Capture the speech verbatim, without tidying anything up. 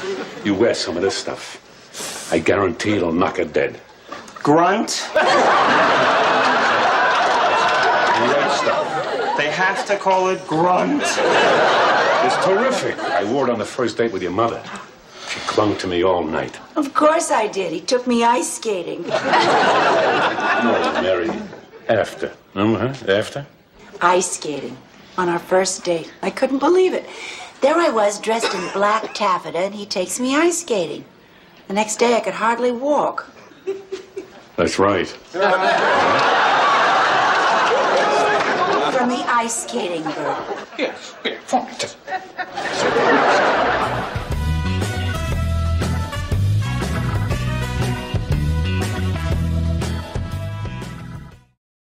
You wear some of this stuff. I guarantee it'll knock her dead. Grunt. Right stuff. They have to call it Grunt. It's terrific. I wore it on the first date with your mother. She clung to me all night. Of course I did. He took me ice skating. No, Mary. After. Remember her? After? Ice skating. On our first date. I couldn't believe it. There I was, dressed in black taffeta, and he takes me ice skating. The next day I could hardly walk. That's right. For me ice skating, Burt. Yes, yes, fine.